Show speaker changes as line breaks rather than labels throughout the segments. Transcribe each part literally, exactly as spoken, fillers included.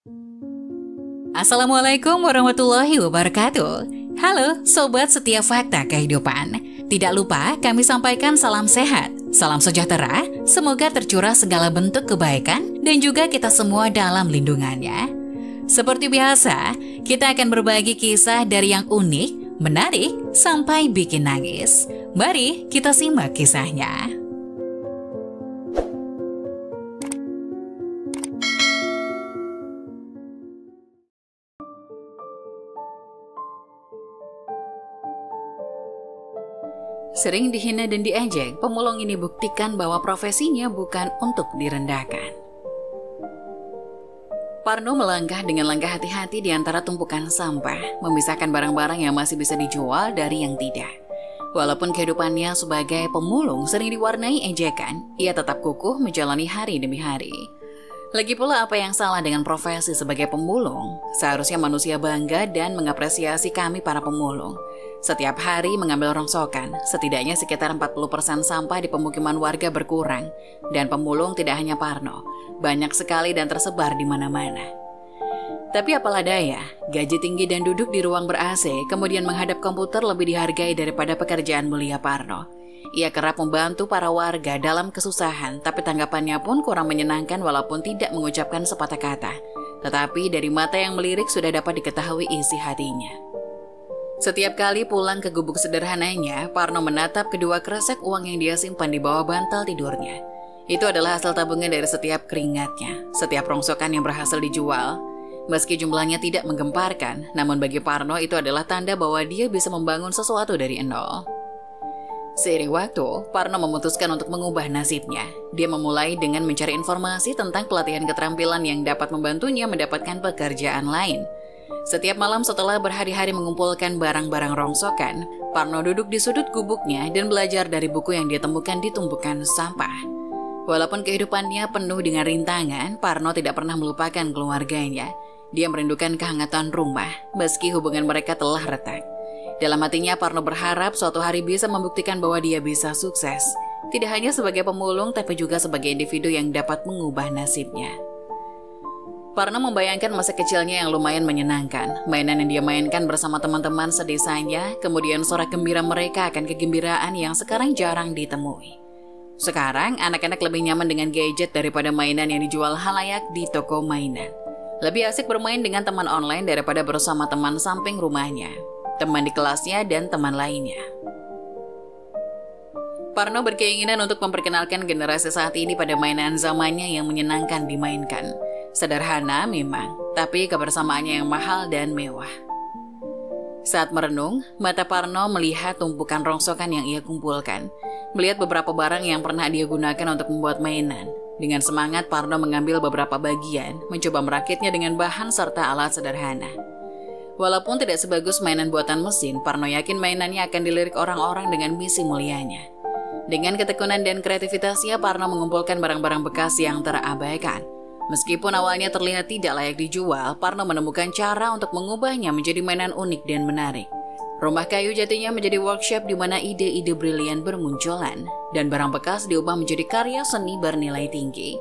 Assalamualaikum warahmatullahi wabarakatuh. Halo Sobat Setia Fakta Kehidupan. Tidak lupa kami sampaikan salam sehat, salam sejahtera, semoga tercurah segala bentuk kebaikan dan juga kita semua dalam lindungannya. Seperti biasa, kita akan berbagi kisah dari yang unik, menarik, sampai bikin nangis. Mari kita simak kisahnya. Sering dihina dan diejek, pemulung ini buktikan bahwa profesinya bukan untuk direndahkan. Parno melangkah dengan langkah hati-hati di antara tumpukan sampah, memisahkan barang-barang yang masih bisa dijual dari yang tidak. Walaupun kehidupannya sebagai pemulung sering diwarnai ejekan, ia tetap kukuh menjalani hari demi hari. Lagi pula apa yang salah dengan profesi sebagai pemulung? Seharusnya manusia bangga dan mengapresiasi kami para pemulung. Setiap hari mengambil rongsokan, setidaknya sekitar empat puluh persen sampah di pemukiman warga berkurang. Dan pemulung tidak hanya Parno, banyak sekali dan tersebar di mana-mana. Tapi apalah daya, gaji tinggi dan duduk di ruang ber-A C, kemudian menghadap komputer lebih dihargai daripada pekerjaan mulia Parno. Ia kerap membantu para warga dalam kesusahan, tapi tanggapannya pun kurang menyenangkan walaupun tidak mengucapkan sepatah kata. Tetapi dari mata yang melirik sudah dapat diketahui isi hatinya. Setiap kali pulang ke gubuk sederhananya, Parno menatap kedua kresek uang yang dia simpan di bawah bantal tidurnya. Itu adalah hasil tabungan dari setiap keringatnya, setiap rongsokan yang berhasil dijual. Meski jumlahnya tidak menggemparkan, namun bagi Parno itu adalah tanda bahwa dia bisa membangun sesuatu dari nol. Seiring waktu, Parno memutuskan untuk mengubah nasibnya. Dia memulai dengan mencari informasi tentang pelatihan keterampilan yang dapat membantunya mendapatkan pekerjaan lain. Setiap malam setelah berhari-hari mengumpulkan barang-barang rongsokan, Parno duduk di sudut gubuknya dan belajar dari buku yang dia temukan di tumpukan sampah. Walaupun kehidupannya penuh dengan rintangan, Parno tidak pernah melupakan keluarganya. Dia merindukan kehangatan rumah, meski hubungan mereka telah retak. Dalam hatinya, Parno berharap suatu hari bisa membuktikan bahwa dia bisa sukses. Tidak hanya sebagai pemulung, tapi juga sebagai individu yang dapat mengubah nasibnya. Parno membayangkan masa kecilnya yang lumayan menyenangkan. Mainan yang dia mainkan bersama teman-teman sedesanya, kemudian sorak gembira mereka akan kegembiraan yang sekarang jarang ditemui. Sekarang, anak-anak lebih nyaman dengan gadget daripada mainan yang dijual halayak di toko mainan. Lebih asik bermain dengan teman online daripada bersama teman samping rumahnya, teman di kelasnya, dan teman lainnya. Parno berkeinginan untuk memperkenalkan generasi saat ini pada mainan zamannya yang menyenangkan dimainkan. Sederhana memang, tapi kebersamaannya yang mahal dan mewah. Saat merenung, mata Parno melihat tumpukan rongsokan yang ia kumpulkan, melihat beberapa barang yang pernah dia gunakan untuk membuat mainan. Dengan semangat, Parno mengambil beberapa bagian, mencoba merakitnya dengan bahan serta alat sederhana. Walaupun tidak sebagus mainan buatan mesin, Parno yakin mainannya akan dilirik orang-orang dengan misi mulianya. Dengan ketekunan dan kreativitasnya, Parno mengumpulkan barang-barang bekas yang terabaikan. Meskipun awalnya terlihat tidak layak dijual, Parno menemukan cara untuk mengubahnya menjadi mainan unik dan menarik. Rumah kayu jatinya menjadi workshop di mana ide-ide brilian bermunculan, dan barang bekas diubah menjadi karya seni bernilai tinggi.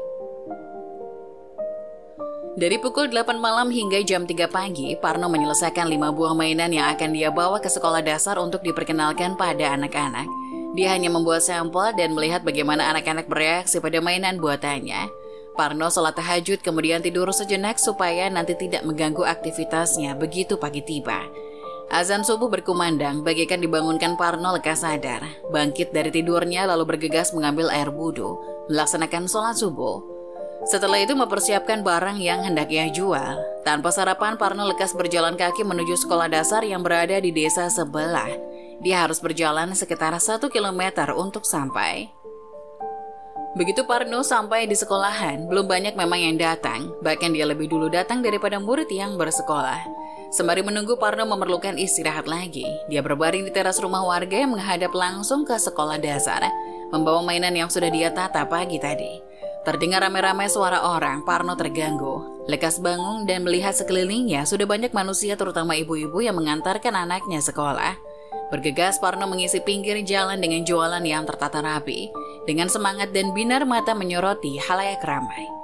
Dari pukul delapan malam hingga jam tiga pagi, Parno menyelesaikan lima buah mainan yang akan dia bawa ke sekolah dasar untuk diperkenalkan pada anak-anak. Dia hanya membuat sampel dan melihat bagaimana anak-anak bereaksi pada mainan buatannya. Parno sholat tahajud kemudian tidur sejenak supaya nanti tidak mengganggu aktivitasnya begitu pagi tiba. Azan subuh berkumandang, bagaikan dibangunkan Parno lekas sadar. Bangkit dari tidurnya lalu bergegas mengambil air wudhu, melaksanakan sholat subuh. Setelah itu mempersiapkan barang yang hendak ia jual. Tanpa sarapan, Parno lekas berjalan kaki menuju sekolah dasar yang berada di desa sebelah. Dia harus berjalan sekitar satu kilometer untuk sampai. Begitu Parno sampai di sekolahan, belum banyak memang yang datang. Bahkan dia lebih dulu datang daripada murid yang bersekolah. Sembari menunggu, Parno memerlukan istirahat lagi. Dia berbaring di teras rumah warga yang menghadap langsung ke sekolah dasar, membawa mainan yang sudah dia tata pagi tadi. Terdengar rame-rame suara orang, Parno terganggu. Lekas bangun dan melihat sekelilingnya sudah banyak manusia, terutama ibu-ibu yang mengantarkan anaknya sekolah. Bergegas, Parno mengisi pinggir jalan dengan jualan yang tertata rapi. Dengan semangat dan binar mata menyoroti halayak ramai.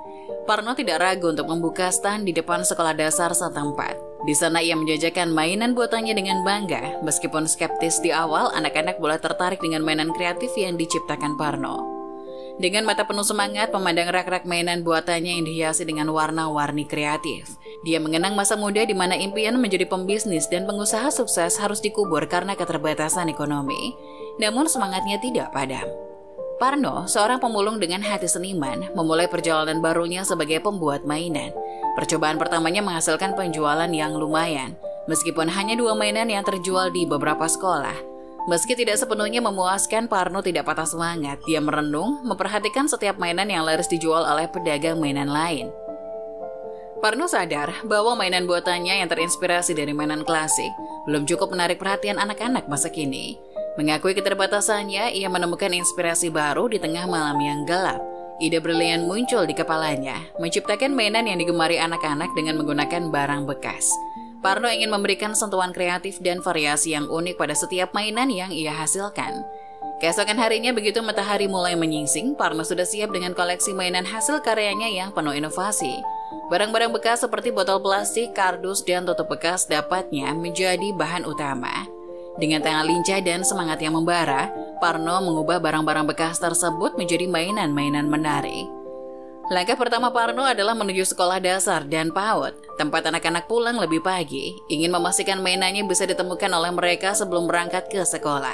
Parno tidak ragu untuk membuka stand di depan sekolah dasar setempat. Di sana ia menjajakan mainan buatannya dengan bangga. Meskipun skeptis di awal, anak-anak mulai tertarik dengan mainan kreatif yang diciptakan Parno. Dengan mata penuh semangat memandang rak-rak mainan buatannya yang dihiasi dengan warna-warni kreatif. Dia mengenang masa muda di mana impian menjadi pembisnis dan pengusaha sukses harus dikubur karena keterbatasan ekonomi. Namun semangatnya tidak padam. Parno, seorang pemulung dengan hati seniman, memulai perjalanan barunya sebagai pembuat mainan. Percobaan pertamanya menghasilkan penjualan yang lumayan, meskipun hanya dua mainan yang terjual di beberapa sekolah. Meski tidak sepenuhnya memuaskan, Parno tidak patah semangat. Dia merenung, memperhatikan setiap mainan yang laris dijual oleh pedagang mainan lain. Parno sadar bahwa mainan buatannya yang terinspirasi dari mainan klasik belum cukup menarik perhatian anak-anak masa kini. Mengakui keterbatasannya, ia menemukan inspirasi baru di tengah malam yang gelap. Ide brilian muncul di kepalanya, menciptakan mainan yang digemari anak-anak dengan menggunakan barang bekas. Parno ingin memberikan sentuhan kreatif dan variasi yang unik pada setiap mainan yang ia hasilkan. Keesokan harinya begitu matahari mulai menyingsing, Parno sudah siap dengan koleksi mainan hasil karyanya yang penuh inovasi. Barang-barang bekas seperti botol plastik, kardus, dan tutup bekas dapatnya menjadi bahan utama. Dengan tangan lincah dan semangat yang membara, Parno mengubah barang-barang bekas tersebut menjadi mainan-mainan menarik. Langkah pertama Parno adalah menuju sekolah dasar dan PAUD, tempat anak-anak pulang lebih pagi, ingin memastikan mainannya bisa ditemukan oleh mereka sebelum berangkat ke sekolah.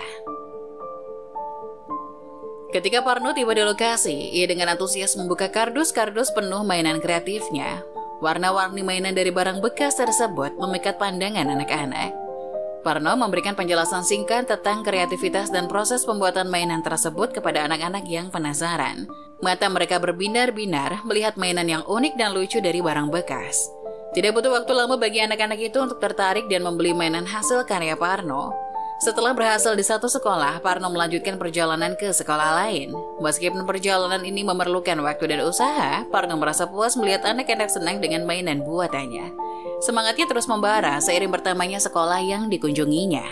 Ketika Parno tiba di lokasi, ia dengan antusias membuka kardus-kardus penuh mainan kreatifnya. Warna-warni mainan dari barang bekas tersebut memikat pandangan anak-anak. Parno memberikan penjelasan singkat tentang kreativitas dan proses pembuatan mainan tersebut kepada anak-anak yang penasaran. Mata mereka berbinar-binar melihat mainan yang unik dan lucu dari barang bekas. Tidak butuh waktu lama bagi anak-anak itu untuk tertarik dan membeli mainan hasil karya Parno. Setelah berhasil di satu sekolah, Parno melanjutkan perjalanan ke sekolah lain. Meskipun perjalanan ini memerlukan waktu dan usaha, Parno merasa puas melihat anak-anak senang dengan mainan buatannya. Semangatnya terus membara seiring bertambahnya sekolah yang dikunjunginya.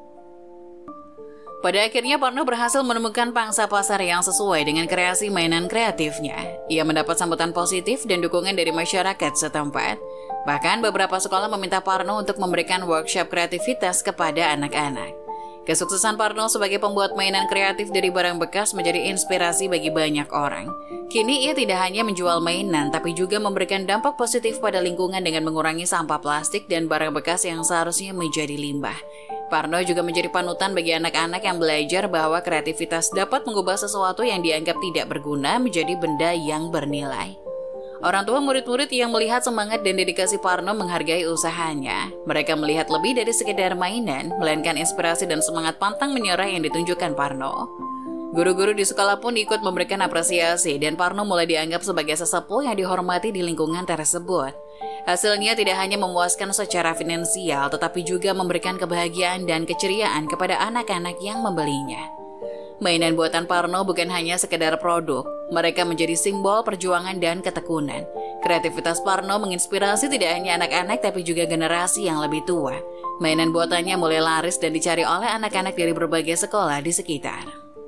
Pada akhirnya Parno berhasil menemukan pangsa pasar yang sesuai dengan kreasi mainan kreatifnya. Ia mendapat sambutan positif dan dukungan dari masyarakat setempat. Bahkan beberapa sekolah meminta Parno untuk memberikan workshop kreativitas kepada anak-anak. Kesuksesan Parno sebagai pembuat mainan kreatif dari barang bekas menjadi inspirasi bagi banyak orang. Kini ia tidak hanya menjual mainan, tapi juga memberikan dampak positif pada lingkungan dengan mengurangi sampah plastik dan barang bekas yang seharusnya menjadi limbah. Parno juga menjadi panutan bagi anak-anak yang belajar bahwa kreativitas dapat mengubah sesuatu yang dianggap tidak berguna menjadi benda yang bernilai. Orang tua murid-murid yang melihat semangat dan dedikasi Parno menghargai usahanya. Mereka melihat lebih dari sekedar mainan, melainkan inspirasi dan semangat pantang menyerah yang ditunjukkan Parno. Guru-guru di sekolah pun ikut memberikan apresiasi dan Parno mulai dianggap sebagai sesepuh yang dihormati di lingkungan tersebut. Hasilnya tidak hanya memuaskan secara finansial, tetapi juga memberikan kebahagiaan dan keceriaan kepada anak-anak yang membelinya. Mainan buatan Parno bukan hanya sekedar produk, mereka menjadi simbol perjuangan dan ketekunan. Kreativitas Parno menginspirasi tidak hanya anak-anak tapi juga generasi yang lebih tua. Mainan buatannya mulai laris dan dicari oleh anak-anak dari berbagai sekolah di sekitar.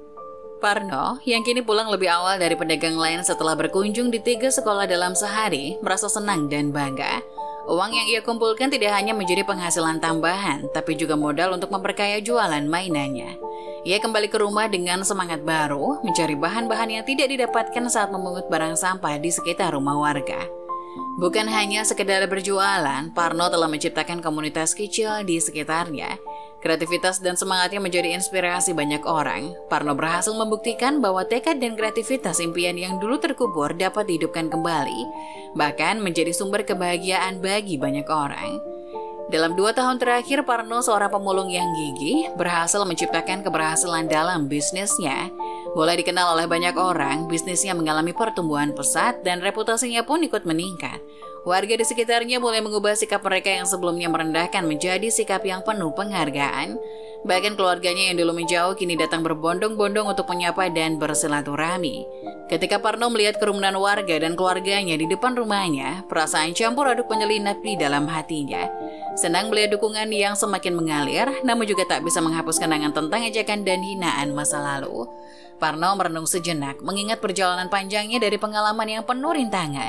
Parno, yang kini pulang lebih awal dari pedagang lain setelah berkunjung di tiga sekolah dalam sehari, merasa senang dan bangga. Uang yang ia kumpulkan tidak hanya menjadi penghasilan tambahan, tapi juga modal untuk memperkaya jualan mainannya. Ia kembali ke rumah dengan semangat baru, mencari bahan-bahan yang tidak didapatkan saat memungut barang sampah di sekitar rumah warga. Bukan hanya sekedar berjualan, Parno telah menciptakan komunitas kecil di sekitarnya. Kreativitas dan semangatnya menjadi inspirasi banyak orang. Parno berhasil membuktikan bahwa tekad dan kreativitas impian yang dulu terkubur dapat dihidupkan kembali, bahkan menjadi sumber kebahagiaan bagi banyak orang. Dalam dua tahun terakhir, Parno, seorang pemulung yang gigih, berhasil menciptakan keberhasilan dalam bisnisnya. Mulai dikenal oleh banyak orang, bisnisnya mengalami pertumbuhan pesat dan reputasinya pun ikut meningkat. Warga di sekitarnya mulai mengubah sikap mereka yang sebelumnya merendahkan menjadi sikap yang penuh penghargaan. Bahkan keluarganya yang dulu menjauh kini datang berbondong-bondong untuk menyapa dan bersilaturahmi. Ketika Parno melihat kerumunan warga dan keluarganya di depan rumahnya, perasaan campur aduk menyelinap di dalam hatinya. Senang melihat dukungan yang semakin mengalir, namun juga tak bisa menghapus kenangan tentang ejekan dan hinaan masa lalu. Parno merenung sejenak, mengingat perjalanan panjangnya dari pengalaman yang penuh rintangan.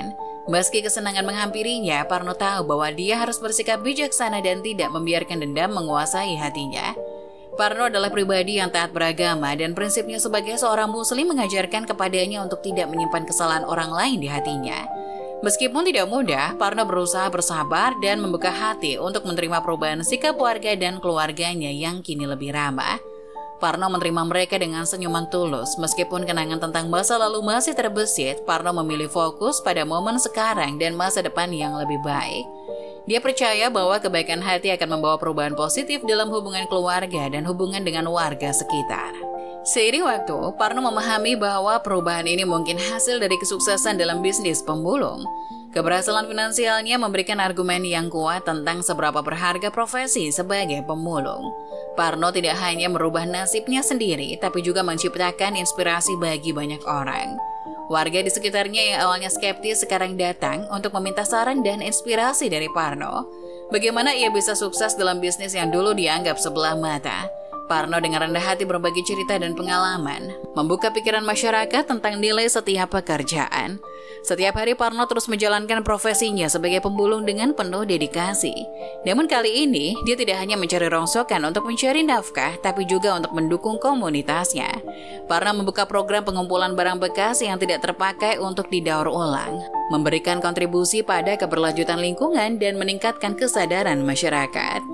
Meski kesenangan menghampirinya, Parno tahu bahwa dia harus bersikap bijaksana dan tidak membiarkan dendam menguasai hatinya. Parno adalah pribadi yang taat beragama dan prinsipnya sebagai seorang muslim mengajarkan kepadanya untuk tidak menyimpan kesalahan orang lain di hatinya. Meskipun tidak mudah, Parno berusaha bersabar dan membuka hati untuk menerima perubahan sikap warga dan keluarganya yang kini lebih ramah. Parno menerima mereka dengan senyuman tulus. Meskipun kenangan tentang masa lalu masih terbesit, Parno memilih fokus pada momen sekarang dan masa depan yang lebih baik. Dia percaya bahwa kebaikan hati akan membawa perubahan positif dalam hubungan keluarga dan hubungan dengan warga sekitar. Seiring waktu, Parno memahami bahwa perubahan ini mungkin hasil dari kesuksesan dalam bisnis pemulung. Keberhasilan finansialnya memberikan argumen yang kuat tentang seberapa berharga profesi sebagai pemulung. Parno tidak hanya merubah nasibnya sendiri, tapi juga menciptakan inspirasi bagi banyak orang. Warga di sekitarnya yang awalnya skeptis sekarang datang untuk meminta saran dan inspirasi dari Parno. Bagaimana ia bisa sukses dalam bisnis yang dulu dianggap sebelah mata. Parno dengan rendah hati berbagi cerita dan pengalaman, membuka pikiran masyarakat tentang nilai setiap pekerjaan. Setiap hari Parno terus menjalankan profesinya sebagai pemulung dengan penuh dedikasi. Namun kali ini, dia tidak hanya mencari rongsokan untuk mencari nafkah, tapi juga untuk mendukung komunitasnya. Parno membuka program pengumpulan barang bekas yang tidak terpakai untuk didaur ulang, memberikan kontribusi pada keberlanjutan lingkungan dan meningkatkan kesadaran masyarakat.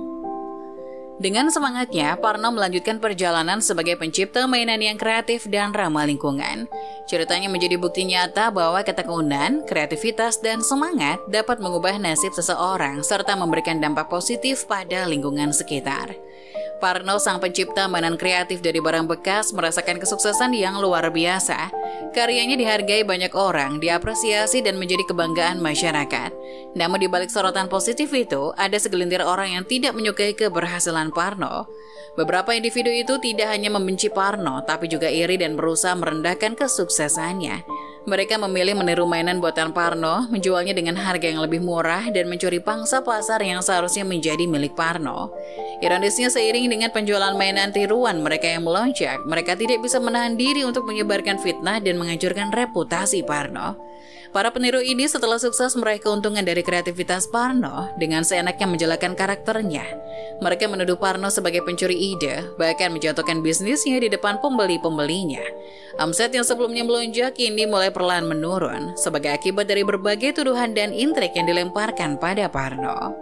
Dengan semangatnya, Parno melanjutkan perjalanan sebagai pencipta mainan yang kreatif dan ramah lingkungan. Ceritanya menjadi bukti nyata bahwa ketekunan, kreativitas, dan semangat dapat mengubah nasib seseorang serta memberikan dampak positif pada lingkungan sekitar. Parno, sang pencipta mainan kreatif dari barang bekas, merasakan kesuksesan yang luar biasa. Karyanya dihargai banyak orang, diapresiasi dan menjadi kebanggaan masyarakat. Namun di balik sorotan positif itu, ada segelintir orang yang tidak menyukai keberhasilan Parno. Beberapa individu itu tidak hanya membenci Parno, tapi juga iri dan berusaha merendahkan kesuksesannya. Mereka memilih meniru mainan buatan Parno, menjualnya dengan harga yang lebih murah dan mencuri pangsa pasar yang seharusnya menjadi milik Parno. Ironisnya, seiring dengan penjualan mainan tiruan mereka yang melonjak, mereka tidak bisa menahan diri untuk menyebarkan fitnah dan menghancurkan reputasi Parno. Para peniru ini setelah sukses meraih keuntungan dari kreativitas Parno dengan seenaknya menjelaskan karakternya. Mereka menuduh Parno sebagai pencuri ide, bahkan menjatuhkan bisnisnya di depan pembeli-pembelinya. Omset yang sebelumnya melonjak kini mulai perlahan menurun sebagai akibat dari berbagai tuduhan dan intrik yang dilemparkan pada Parno.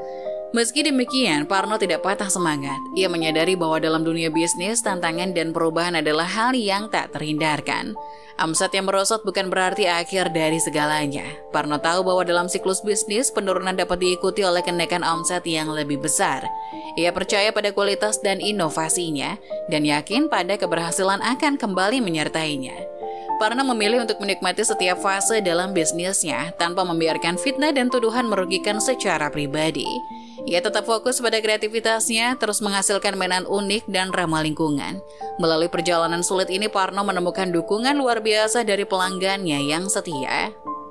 Meski demikian, Parno tidak patah semangat. Ia menyadari bahwa dalam dunia bisnis, tantangan dan perubahan adalah hal yang tak terhindarkan. Omset yang merosot bukan berarti akhir dari segalanya. Parno tahu bahwa dalam siklus bisnis, penurunan dapat diikuti oleh kenaikan omset yang lebih besar. Ia percaya pada kualitas dan inovasinya, dan yakin pada keberhasilan akan kembali menyertainya. Parno memilih untuk menikmati setiap fase dalam bisnisnya, tanpa membiarkan fitnah dan tuduhan merugikan secara pribadi. Ia tetap fokus pada kreativitasnya, terus menghasilkan mainan unik dan ramah lingkungan. Melalui perjalanan sulit ini, Parno menemukan dukungan luar biasa dari pelanggannya yang setia.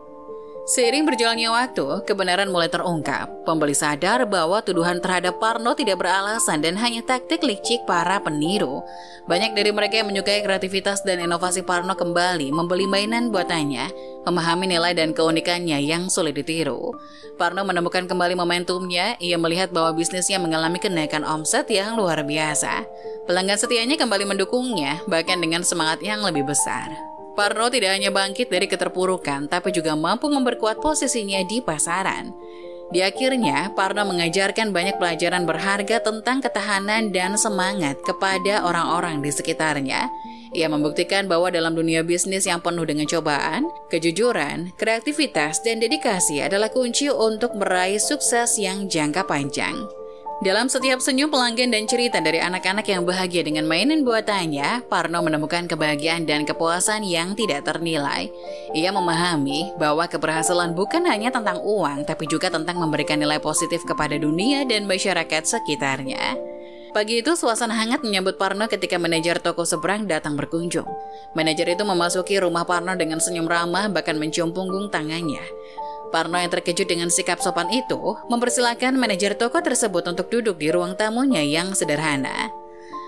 Seiring berjalannya waktu, kebenaran mulai terungkap. Pembeli sadar bahwa tuduhan terhadap Parno tidak beralasan dan hanya taktik licik para peniru. Banyak dari mereka yang menyukai kreativitas dan inovasi Parno kembali membeli mainan buatannya, memahami nilai dan keunikannya yang sulit ditiru. Parno menemukan kembali momentumnya. Ia melihat bahwa bisnisnya mengalami kenaikan omset yang luar biasa. Pelanggan setianya kembali mendukungnya, bahkan dengan semangat yang lebih besar. Parno tidak hanya bangkit dari keterpurukan, tapi juga mampu memperkuat posisinya di pasaran. Di akhirnya, Parno mengajarkan banyak pelajaran berharga tentang ketahanan dan semangat kepada orang-orang di sekitarnya. Ia membuktikan bahwa dalam dunia bisnis yang penuh dengan cobaan, kejujuran, kreativitas, dan dedikasi adalah kunci untuk meraih sukses yang jangka panjang. Dalam setiap senyum pelanggan dan cerita dari anak-anak yang bahagia dengan mainan buatannya, Parno menemukan kebahagiaan dan kepuasan yang tidak ternilai. Ia memahami bahwa keberhasilan bukan hanya tentang uang, tapi juga tentang memberikan nilai positif kepada dunia dan masyarakat sekitarnya. Pagi itu, suasana hangat menyambut Parno ketika manajer toko seberang datang berkunjung. Manajer itu memasuki rumah Parno dengan senyum ramah, bahkan mencium punggung tangannya. Parno yang terkejut dengan sikap sopan itu, mempersilahkan manajer toko tersebut untuk duduk di ruang tamunya yang sederhana.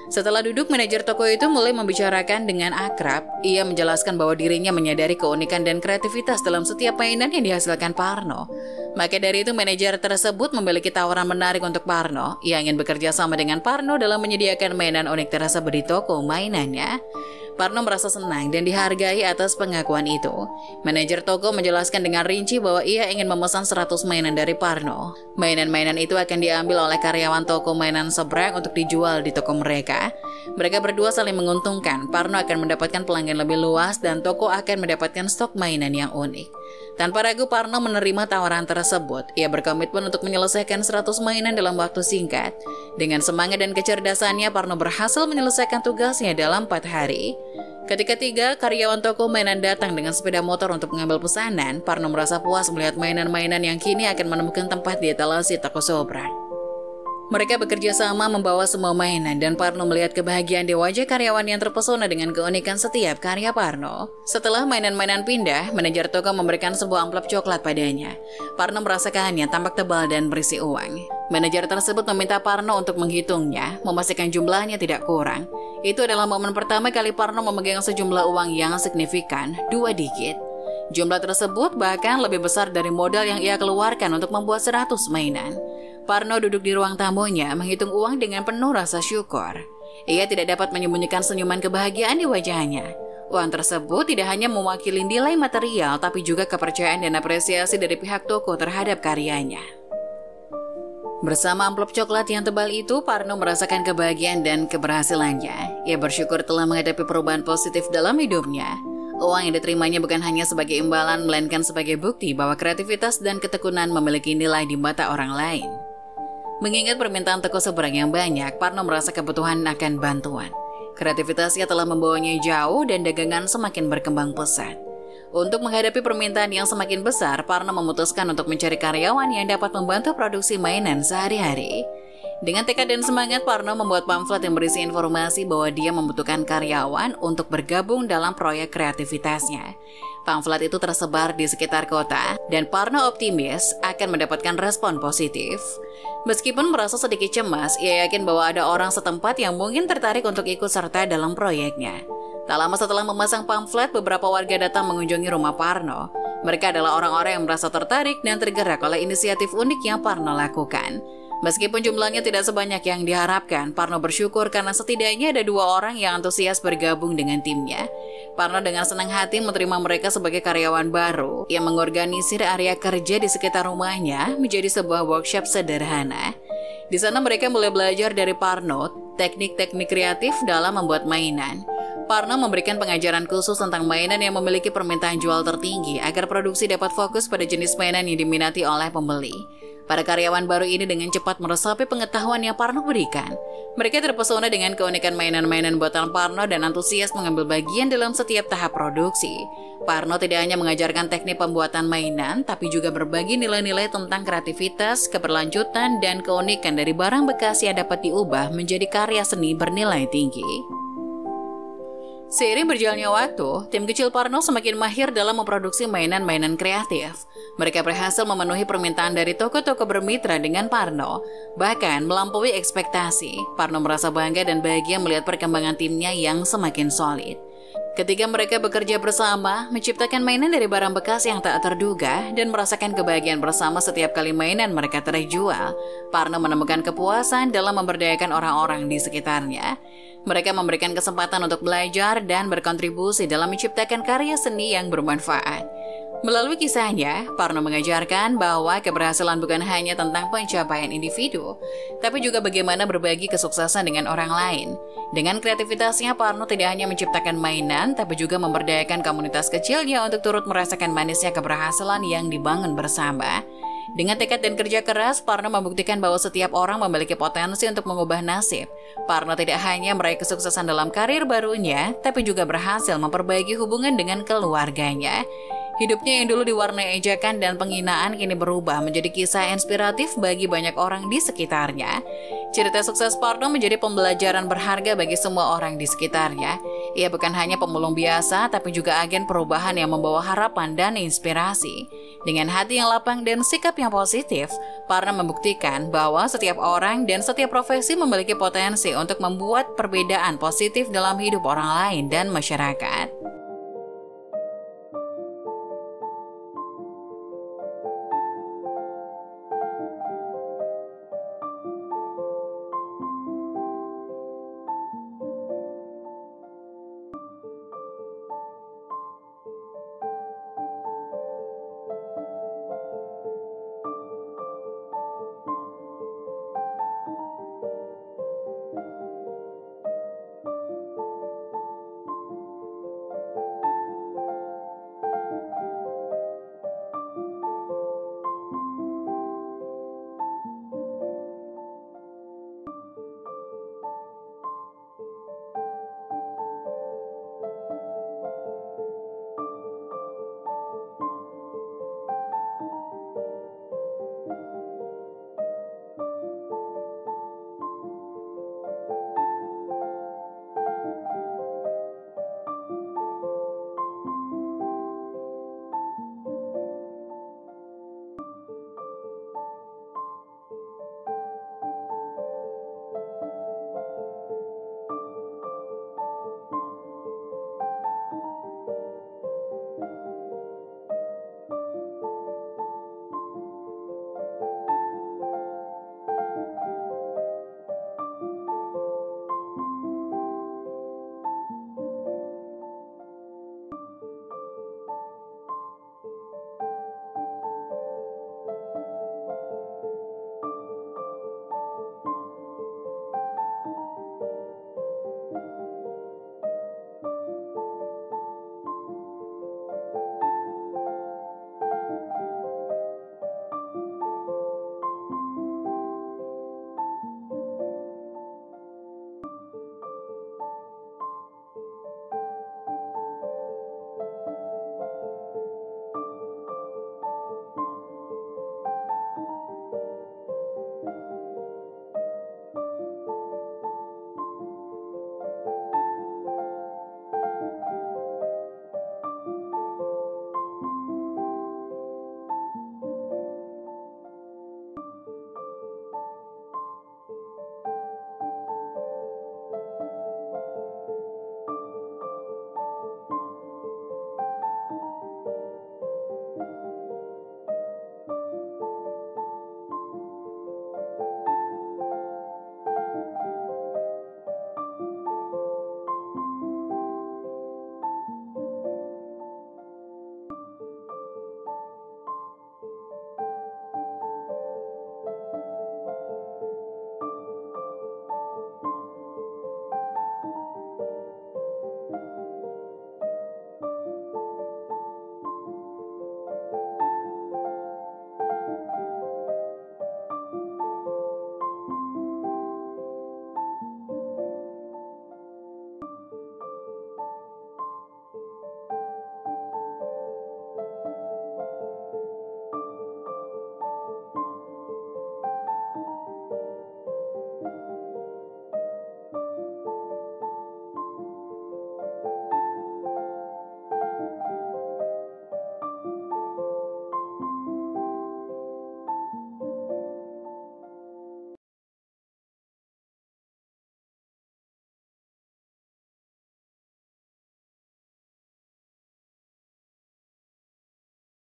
Setelah duduk, manajer toko itu mulai membicarakan dengan akrab. Ia menjelaskan bahwa dirinya menyadari keunikan dan kreativitas dalam setiap mainan yang dihasilkan Parno. Maka dari itu, manajer tersebut memiliki tawaran menarik untuk Parno. Ia ingin bekerja sama dengan Parno dalam menyediakan mainan unik tersebut di toko mainannya. Parno merasa senang dan dihargai atas pengakuan itu. Manajer toko menjelaskan dengan rinci bahwa ia ingin memesan seratus mainan dari Parno. Mainan-mainan itu akan diambil oleh karyawan toko mainan seberang untuk dijual di toko mereka. Mereka berdua saling menguntungkan. Parno akan mendapatkan pelanggan lebih luas dan toko akan mendapatkan stok mainan yang unik. Tanpa ragu, Parno menerima tawaran tersebut. Ia berkomitmen untuk menyelesaikan seratus mainan dalam waktu singkat. Dengan semangat dan kecerdasannya, Parno berhasil menyelesaikan tugasnya dalam empat hari. Ketika tiga karyawan toko mainan datang dengan sepeda motor untuk mengambil pesanan, Parno merasa puas melihat mainan-mainan yang kini akan menemukan tempat di etalase toko seberang. Mereka bekerja sama membawa semua mainan dan Parno melihat kebahagiaan di wajah karyawan yang terpesona dengan keunikan setiap karya Parno. Setelah mainan-mainan pindah, manajer toko memberikan sebuah amplop coklat padanya. Parno merasakannya tampak tebal dan berisi uang. Manajer tersebut meminta Parno untuk menghitungnya, memastikan jumlahnya tidak kurang. Itu adalah momen pertama kali Parno memegang sejumlah uang yang signifikan, dua digit. Jumlah tersebut bahkan lebih besar dari modal yang ia keluarkan untuk membuat seratus mainan. Parno duduk di ruang tamunya menghitung uang dengan penuh rasa syukur. Ia tidak dapat menyembunyikan senyuman kebahagiaan di wajahnya. Uang tersebut tidak hanya mewakili nilai material, tapi juga kepercayaan dan apresiasi dari pihak toko terhadap karyanya. Bersama amplop coklat yang tebal itu, Parno merasakan kebahagiaan dan keberhasilannya. Ia bersyukur telah menghadapi perubahan positif dalam hidupnya. Uang yang diterimanya bukan hanya sebagai imbalan, melainkan sebagai bukti bahwa kreativitas dan ketekunan memiliki nilai di mata orang lain. Mengingat permintaan toko seberang yang banyak, Parno merasa kebutuhan akan bantuan. Kreativitasnya telah membawanya jauh dan dagangan semakin berkembang pesat. Untuk menghadapi permintaan yang semakin besar, Parno memutuskan untuk mencari karyawan yang dapat membantu produksi mainan sehari-hari. Dengan tekad dan semangat, Parno membuat pamflet yang berisi informasi bahwa dia membutuhkan karyawan untuk bergabung dalam proyek kreativitasnya. Pamflet itu tersebar di sekitar kota, dan Parno optimis akan mendapatkan respon positif. Meskipun merasa sedikit cemas, ia yakin bahwa ada orang setempat yang mungkin tertarik untuk ikut serta dalam proyeknya. Tak lama setelah memasang pamflet, beberapa warga datang mengunjungi rumah Parno. Mereka adalah orang-orang yang merasa tertarik dan tergerak oleh inisiatif unik yang Parno lakukan. Meskipun jumlahnya tidak sebanyak yang diharapkan, Parno bersyukur karena setidaknya ada dua orang yang antusias bergabung dengan timnya. Parno dengan senang hati menerima mereka sebagai karyawan baru yang mengorganisir area kerja di sekitar rumahnya menjadi sebuah workshop sederhana. Di sana mereka mulai belajar dari Parno teknik-teknik kreatif dalam membuat mainan. Parno memberikan pengajaran khusus tentang mainan yang memiliki permintaan jual tertinggi agar produksi dapat fokus pada jenis mainan yang diminati oleh pembeli. Para karyawan baru ini dengan cepat meresapi pengetahuan yang Parno berikan. Mereka terpesona dengan keunikan mainan-mainan buatan Parno dan antusias mengambil bagian dalam setiap tahap produksi. Parno tidak hanya mengajarkan teknik pembuatan mainan, tapi juga berbagi nilai-nilai tentang kreativitas, keberlanjutan, dan keunikan dari barang bekas yang dapat diubah menjadi karya seni bernilai tinggi. Seiring berjalannya waktu, tim kecil Parno semakin mahir dalam memproduksi mainan-mainan kreatif. Mereka berhasil memenuhi permintaan dari toko-toko bermitra dengan Parno, bahkan melampaui ekspektasi. Parno merasa bangga dan bahagia melihat perkembangan timnya yang semakin solid. Ketika mereka bekerja bersama, menciptakan mainan dari barang bekas yang tak terduga dan merasakan kebahagiaan bersama setiap kali mainan mereka terjual, Parno menemukan kepuasan dalam memberdayakan orang-orang di sekitarnya. Mereka memberikan kesempatan untuk belajar dan berkontribusi dalam menciptakan karya seni yang bermanfaat. Melalui kisahnya, Parno mengajarkan bahwa keberhasilan bukan hanya tentang pencapaian individu, tapi juga bagaimana berbagi kesuksesan dengan orang lain. Dengan kreativitasnya, Parno tidak hanya menciptakan mainan, tapi juga memberdayakan komunitas kecilnya untuk turut merasakan manisnya keberhasilan yang dibangun bersama. Dengan tekad dan kerja keras, Parno membuktikan bahwa setiap orang memiliki potensi untuk mengubah nasib. Parno tidak hanya meraih kesuksesan dalam karir barunya, tapi juga berhasil memperbaiki hubungan dengan keluarganya. Hidupnya yang dulu diwarnai ejekan dan penghinaan kini berubah menjadi kisah inspiratif bagi banyak orang di sekitarnya. Cerita sukses Parno menjadi pembelajaran berharga bagi semua orang di sekitarnya. Ia bukan hanya pemulung biasa, tapi juga agen perubahan yang membawa harapan dan inspirasi. Dengan hati yang lapang dan sikap yang positif, Parno membuktikan bahwa setiap orang dan setiap profesi memiliki potensi untuk membuat perbedaan positif dalam hidup orang lain dan masyarakat.